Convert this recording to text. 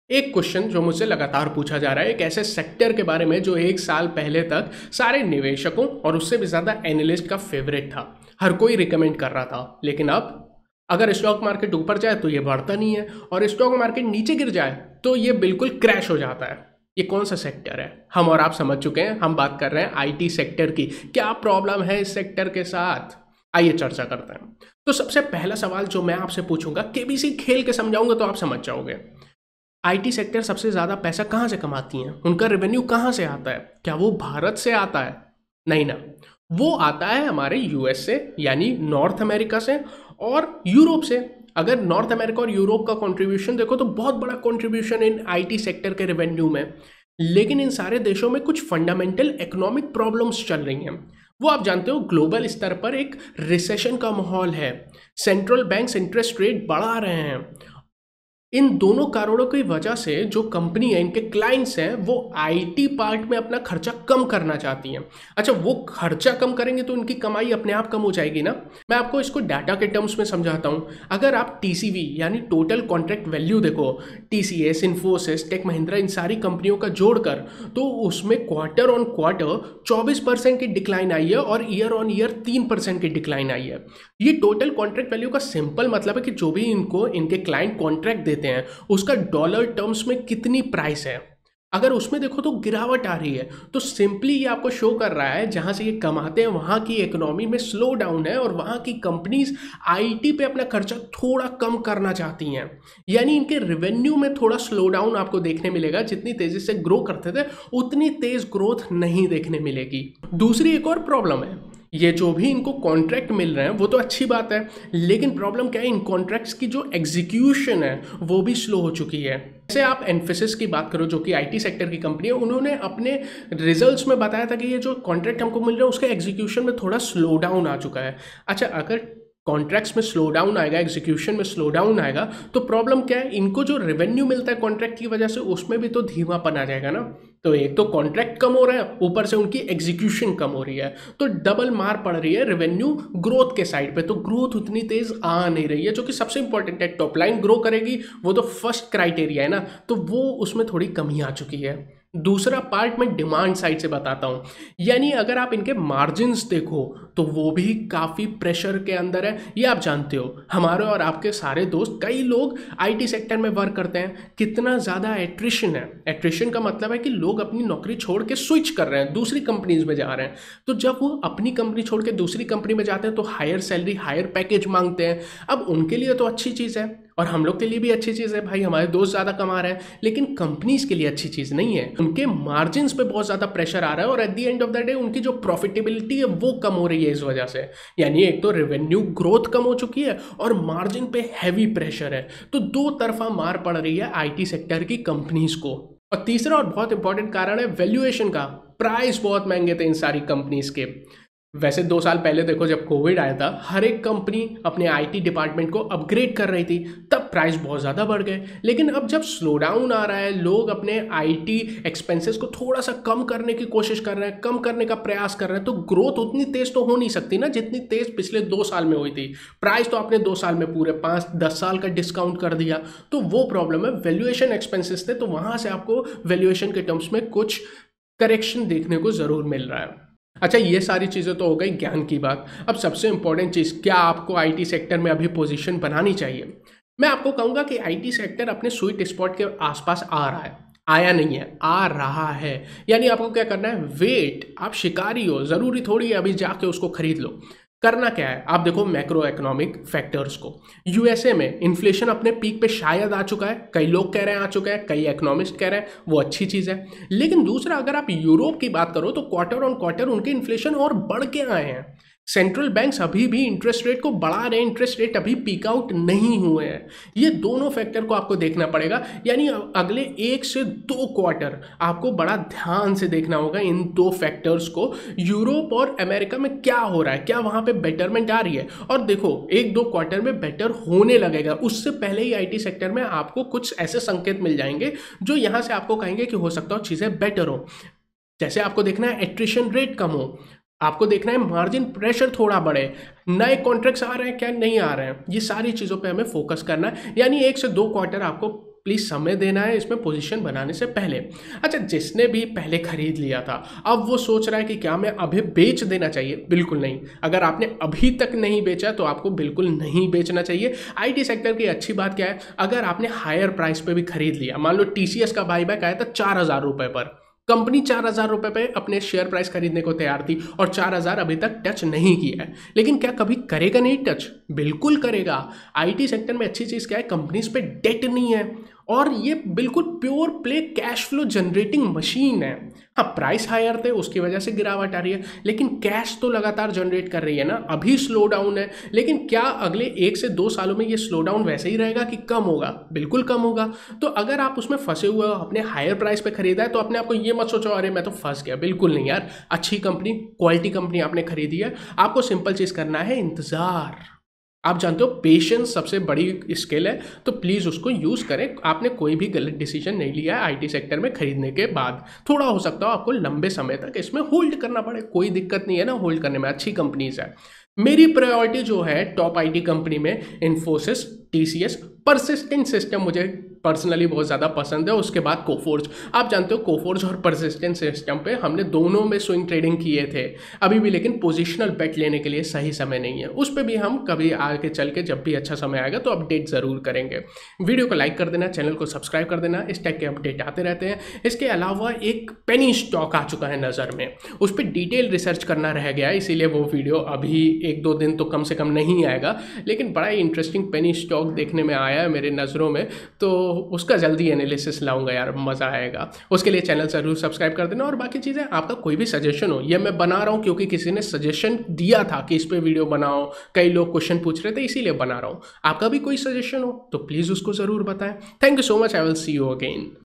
एक क्वेश्चन जो मुझसे लगातार पूछा जा रहा है एक ऐसे सेक्टर के बारे में जो एक साल पहले तक सारे निवेशकों और उससे भी ज़्यादा एनालिस्ट का फेवरेट था। हर कोई रिकमेंड कर रहा था, लेकिन अब अगर स्टॉक मार्केट ऊपर जाए तो ये बढ़ता नहीं है और स्टॉक मार्केट नीचे गिर जाए तो ये बिल्कुल क्रैश हो जाता है। ये कौन सा सेक्टर है? हम और आप समझ चुके हैं, हम बात कर रहे हैं आईटी सेक्टर की। क्या प्रॉब्लम है इस सेक्टर के साथ? आइए चर्चा करते हैं। तो सबसे पहला सवाल जो मैं आपसे पूछूंगा, केबीसी खेल के समझाऊंगा तो आप समझ जाओगे। आईटी सेक्टर सबसे ज़्यादा पैसा कहाँ से कमाती हैं? उनका रेवेन्यू कहाँ से आता है? क्या वो भारत से आता है? नहीं ना, वो आता है हमारे यूएस से, यानी नॉर्थ अमेरिका से, और यूरोप से। अगर नॉर्थ अमेरिका और यूरोप का कंट्रीब्यूशन देखो तो बहुत बड़ा कंट्रीब्यूशन इन आईटी सेक्टर के रेवेन्यू में। लेकिन इन सारे देशों में कुछ फंडामेंटल इकोनॉमिक प्रॉब्लम्स चल रही हैं। वो आप जानते हो, ग्लोबल स्तर पर एक रिसेशन का माहौल है, सेंट्रल बैंक्स इंटरेस्ट रेट बढ़ा रहे हैं। इन दोनों कारणों की वजह से जो कंपनी है, इनके क्लाइंट्स हैं, वो आईटी पार्ट में अपना खर्चा कम करना चाहती हैं। अच्छा, वो खर्चा कम करेंगे तो उनकी कमाई अपने आप कम हो जाएगी ना। मैं आपको इसको डाटा के टर्म्स में समझाता हूँ। अगर आप टीसीवी यानी टोटल कॉन्ट्रैक्ट वैल्यू देखो, टीसीएस, इन्फोसिस, टेक महिंद्रा, इन सारी कंपनियों का जोड़कर, तो उसमें क्वार्टर ऑन क्वार्टर 24% की डिक्लाइन आई है और ईयर ऑन ईयर 3% की डिक्लाइन आई है। ये टोटल कॉन्ट्रैक्ट वैल्यू का सिंपल मतलब है कि जो भी इनको इनके क्लाइंट कॉन्ट्रैक्ट देते हैं उसका डॉलर टर्म्स में कितनी प्राइस है। अगर उसमें देखो तो गिरावट आ रही है, तो सिंपली ये आपको शो कर रहा है जहां से ये कमाते हैं वहां की इकोनॉमी में स्लो डाउन है और वहां की कंपनीज आईटी पे अपना खर्चा थोड़ा कम करना चाहती हैं। यानी इनके रेवेन्यू में थोड़ा स्लो डाउन आपको देखने मिलेगा। जितनी तेजी से ग्रो करते थे उतनी तेज ग्रोथ नहीं देखने मिलेगी। दूसरी एक और प्रॉब्लम है, ये जो भी इनको कॉन्ट्रैक्ट मिल रहे हैं वो तो अच्छी बात है, लेकिन प्रॉब्लम क्या है, इन कॉन्ट्रैक्ट्स की जो एग्जीक्यूशन है वो भी स्लो हो चुकी है। जैसे आप एनफोसिस की बात करो जो कि आईटी सेक्टर की कंपनी है, उन्होंने अपने रिजल्ट्स में बताया था कि ये जो कॉन्ट्रैक्ट हमको मिल रहा है उसके एग्जीक्यूशन में थोड़ा स्लो डाउन आ चुका है। अच्छा, अगर कॉन्ट्रैक्ट्स में स्लो डाउन आएगा, एग्जीक्यूशन में स्लो डाउन आएगा, तो प्रॉब्लम क्या है, इनको जो रेवेन्यू मिलता है कॉन्ट्रैक्ट की वजह से उसमें भी तो धीमापन आ जाएगा ना। तो एक तो कॉन्ट्रैक्ट कम हो रहा है, ऊपर से उनकी एग्जीक्यूशन कम हो रही है, तो डबल मार पड़ रही है रेवेन्यू ग्रोथ के साइड पे। तो ग्रोथ उतनी तेज आ नहीं रही है, जो कि सबसे इंपॉर्टेंट है। टॉप लाइन ग्रो करेगी, वो तो फर्स्ट क्राइटेरिया है ना, तो वो उसमें थोड़ी कमी आ चुकी है। दूसरा पार्ट मैं डिमांड साइड से बताता हूं, यानी अगर आप इनके मार्जिन्स देखो तो वो भी काफ़ी प्रेशर के अंदर है। ये आप जानते हो, हमारे और आपके सारे दोस्त, कई लोग आईटी सेक्टर में वर्क करते हैं, कितना ज़्यादा एट्रिशन है। एट्रिशन का मतलब है कि लोग अपनी नौकरी छोड़ के स्विच कर रहे हैं, दूसरी कंपनीज में जा रहे हैं। तो जब वो अपनी कंपनी छोड़ के दूसरी कंपनी में जाते हैं तो हायर सैलरी, हायर पैकेज मांगते हैं। अब उनके लिए तो अच्छी चीज़ है और हम लोग के लिए भी अच्छी चीज़ है, भाई हमारे दोस्त ज़्यादा कमा रहे हैं, लेकिन कंपनीज के लिए अच्छी चीज़ नहीं है। उनके मार्जिन्स पे बहुत ज़्यादा प्रेशर आ रहा है और at the end of the day उनकी जो प्रॉफिटेबिलिटी है वो कम हो रही है इस वजह से। यानी एक तो रेवेन्यू ग्रोथ कम हो चुकी है और मार्जिन पे हैवी प्रेशर है, तो दो तरफा मार पड़ रही है आईटी सेक्टर की कंपनीज को। और तीसरा और बहुत इंपॉर्टेंट कारण है वैल्यूएशन का। प्राइस बहुत महंगे थे इन सारी कंपनीज के। वैसे 2 साल पहले देखो, जब कोविड आया था, हर एक कंपनी अपने आईटी डिपार्टमेंट को अपग्रेड कर रही थी, तब प्राइस बहुत ज़्यादा बढ़ गए। लेकिन अब जब स्लो डाउन आ रहा है, लोग अपने आईटी एक्सपेंसेस को थोड़ा सा कम करने की कोशिश कर रहे हैं, कम करने का प्रयास कर रहे हैं, तो ग्रोथ उतनी तेज तो हो नहीं सकती ना जितनी तेज पिछले 2 साल में हुई थी। प्राइस तो आपने 2 साल में पूरे 5-10 साल का डिस्काउंट कर दिया, तो वो प्रॉब्लम है। वैल्यूएशन एक्सपेंसेस थे, तो वहाँ से आपको वैल्यूएशन के टर्म्स में कुछ करेक्शन देखने को ज़रूर मिल रहा है। अच्छा, ये सारी चीज़ें तो हो गई ज्ञान की बात। अब सबसे इंपॉर्टेंट चीज़, क्या आपको आईटी सेक्टर में अभी पोजीशन बनानी चाहिए? मैं आपको कहूँगा कि आईटी सेक्टर अपने स्वीट स्पॉट के आसपास आ रहा है। आया नहीं है, आ रहा है। यानी आपको क्या करना है, वेट। आप शिकारी हो, ज़रूरी थोड़ी है अभी जाके उसको खरीद लो। करना क्या है, आप देखो मैक्रो इकोनॉमिक फैक्टर्स को। यूएसए में इन्फ्लेशन अपने पीक पे शायद आ चुका है, कई लोग कह रहे हैं आ चुका है, कई इकोनॉमिस्ट कह रहे हैं, वो अच्छी चीज़ है। लेकिन दूसरा, अगर आप यूरोप की बात करो तो क्वार्टर ऑन क्वार्टर उनके इन्फ्लेशन और बढ़ के आए हैं। सेंट्रल बैंक्स अभी भी इंटरेस्ट रेट को बढ़ा रहे हैं, इंटरेस्ट रेट अभी पीक आउट नहीं हुए हैं। ये दोनों फैक्टर को आपको देखना पड़ेगा। यानी अगले 1 से 2 क्वार्टर आपको बड़ा ध्यान से देखना होगा इन दो फैक्टर्स को। यूरोप और अमेरिका में क्या हो रहा है, क्या वहाँ पे बेटरमेंट आ रही है। और देखो, 1-2 क्वार्टर में बेटर होने लगेगा, उससे पहले ही आईटी सेक्टर में आपको कुछ ऐसे संकेत मिल जाएंगे जो यहाँ से आपको कहेंगे कि हो सकता हो चीज़ें बेटर हो। जैसे आपको देखना है एट्रिशन रेट कम हो, आपको देखना है मार्जिन प्रेशर थोड़ा बढ़े, नए कॉन्ट्रैक्ट्स आ रहे हैं क्या नहीं आ रहे हैं, ये सारी चीज़ों पे हमें फोकस करना है। यानी 1 से 2 क्वार्टर आपको प्लीज़ समय देना है इसमें पोजीशन बनाने से पहले। अच्छा, जिसने भी पहले खरीद लिया था अब वो सोच रहा है कि क्या मैं अभी बेच देना चाहिए? बिल्कुल नहीं। अगर आपने अभी तक नहीं बेचा तो आपको बिल्कुल नहीं बेचना चाहिए। आईटी सेक्टर की अच्छी बात क्या है, अगर आपने हायर प्राइस पे भी खरीद लिया, मान लो टीसीएस का बाईबैक आया था 4,000 रुपये पर, कंपनी 4,000 रुपये पे अपने शेयर प्राइस खरीदने को तैयार थी और 4,000 अभी तक टच नहीं किया है, लेकिन क्या कभी करेगा नहीं टच? बिल्कुल करेगा। आईटी सेक्टर में अच्छी चीज़ क्या है, कंपनीज पे डेट नहीं है और ये बिल्कुल pure play cash flow generating machine है। हाँ, प्राइस हायर थे उसकी वजह से गिरावट आ रही है, लेकिन कैश तो लगातार जनरेट कर रही है ना। अभी स्लो डाउन है, लेकिन क्या अगले 1 से 2 सालों में ये स्लो डाउन वैसे ही रहेगा कि कम होगा? बिल्कुल कम होगा। तो अगर आप उसमें फंसे हुए हो, अपने हायर प्राइस पे खरीदा है, तो अपने आप को ये मत सोचो अरे मैं तो फंस गया। बिल्कुल नहीं यार, अच्छी कंपनी, क्वालिटी कंपनी आपने खरीदी है। आपको सिंपल चीज़ करना है, इंतज़ार। आप जानते हो पेशेंस सबसे बड़ी स्किल है, तो प्लीज़ उसको यूज़ करें। आपने कोई भी गलत डिसीजन नहीं लिया है आईटी सेक्टर में खरीदने के बाद। थोड़ा हो सकता हो आपको लंबे समय तक इसमें होल्ड करना पड़े, कोई दिक्कत नहीं है ना होल्ड करने में, अच्छी कंपनीज है। मेरी प्रायोरिटी जो है टॉप आईटी कंपनी में इन्फोसिस, टीसीएस, परसिस्टेंट सिस्टम मुझे पर्सनली बहुत ज़्यादा पसंद है। उसके बाद कोफोर्ज। आप जानते हो कोफोर्ज और परसिस्टेंट सिस्टम पे हमने दोनों में स्विंग ट्रेडिंग किए थे अभी भी, लेकिन पोजिशनल बेट लेने के लिए सही समय नहीं है। उस पर भी हम कभी आगे चल के जब भी अच्छा समय आएगा तो अपडेट ज़रूर करेंगे। वीडियो को लाइक कर देना, चैनल को सब्सक्राइब कर देना, इस टाइप के अपडेट आते रहते हैं। इसके अलावा एक पेनी स्टॉक आ चुका है नज़र में, उस पर डिटेल रिसर्च करना रह गया, इसीलिए वो वीडियो अभी 1-2 दिन तो कम से कम नहीं आएगा, लेकिन बड़ा ही इंटरेस्टिंग पेनी स्टॉक देखने में आया है मेरे नज़रों में, तो उसका जल्दी एनालिसिस लाऊंगा यार, मज़ा आएगा। उसके लिए चैनल ज़रूर सब्सक्राइब कर देना। और बाकी चीज़ें, आपका कोई भी सजेशन हो, ये मैं बना रहा हूँ क्योंकि किसी ने सजेशन दिया था कि इस पर वीडियो बनाओ, कई लोग क्वेश्चन पूछ रहे थे, इसीलिए बना रहा हूँ। आपका भी कोई सजेशन हो तो प्लीज़ उसको ज़रूर बताएं। Thank you so much, I will see you again.